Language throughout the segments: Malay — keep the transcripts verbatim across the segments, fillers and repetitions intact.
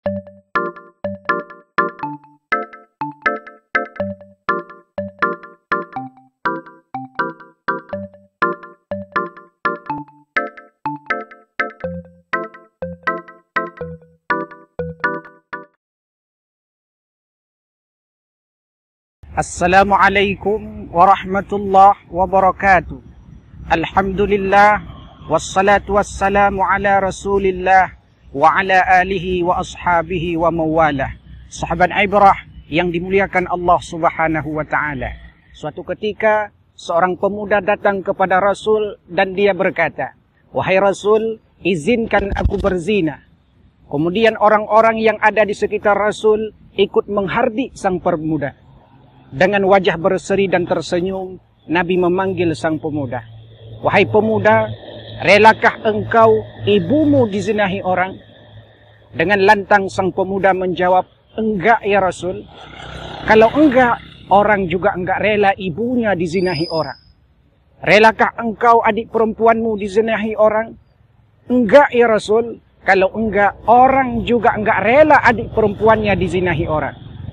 Assalamualaikum warahmatullahi wabarakatuh. Alhamdulillah wassalatu wassalamu ala Rasulillah wa ala alihi wa ashabihi wa mawalah. Sahabat ibrah yang dimuliakan Allah Subhanahu wa taala. Suatu ketika seorang pemuda datang kepada Rasul dan dia berkata, "Wahai Rasul, izinkan aku berzina." Kemudian orang-orang yang ada di sekitar Rasul ikut menghardik sang pemuda. Dengan wajah berseri dan tersenyum, Nabi memanggil sang pemuda. "Wahai pemuda, relakah engkau ibumu dizinahi orang?" Dengan lantang sang pemuda menjawab, "Enggak ya Rasul." "Kalau enggak, orang juga enggak rela ibunya dizinahi orang." "Relakah engkau adik perempuanmu dizinahi orang?" "Enggak ya Rasul." "Kalau enggak, orang juga enggak rela adik perempuannya dizinahi orang."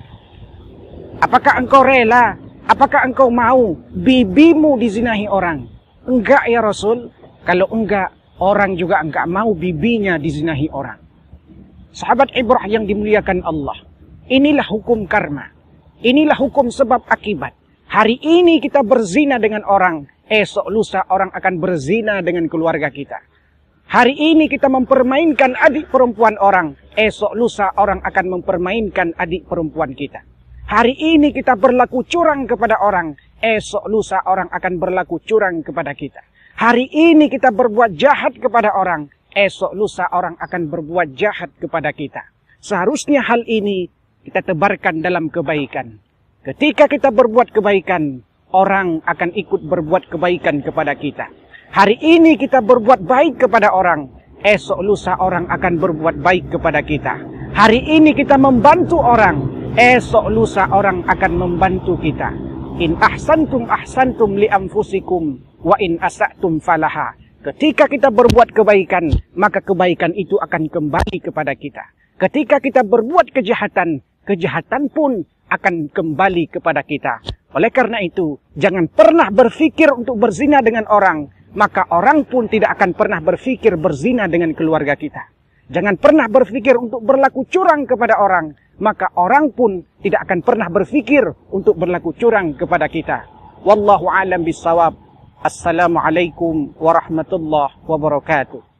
"Apakah engkau rela? Apakah engkau mau bibimu dizinahi orang?" "Enggak ya Rasul." "Kalau enggak, orang juga enggak mau bibinya dizinahi orang." Sahabat ibrah yang dimuliakan Allah, inilah hukum karma. Inilah hukum sebab akibat. Hari ini kita berzina dengan orang, esok lusa orang akan berzina dengan keluarga kita. Hari ini kita mempermainkan adik perempuan orang, esok lusa orang akan mempermainkan adik perempuan kita. Hari ini kita berlaku curang kepada orang, esok lusa orang akan berlaku curang kepada kita. Hari ini kita berbuat jahat kepada orang, esok lusa orang akan berbuat jahat kepada kita. Seharusnya hal ini kita tebarkan dalam kebaikan. Ketika kita berbuat kebaikan, orang akan ikut berbuat kebaikan kepada kita. Hari ini kita berbuat baik kepada orang, esok lusa orang akan berbuat baik kepada kita. Hari ini kita membantu orang, esok lusa orang akan membantu kita. In ahsantum ahsantum li anfusikum wa in asa'tum falaha. Ketika kita berbuat kebaikan, maka kebaikan itu akan kembali kepada kita. Ketika kita berbuat kejahatan, kejahatan pun akan kembali kepada kita. Oleh karena itu, jangan pernah berfikir untuk berzina dengan orang, maka orang pun tidak akan pernah berfikir berzina dengan keluarga kita. Jangan pernah berfikir untuk berlaku curang kepada orang, maka orang pun tidak akan pernah berfikir untuk berlaku curang kepada kita. Wallahu a'lam bissawab. Assalamualaikum warahmatullahi wabarakatuh.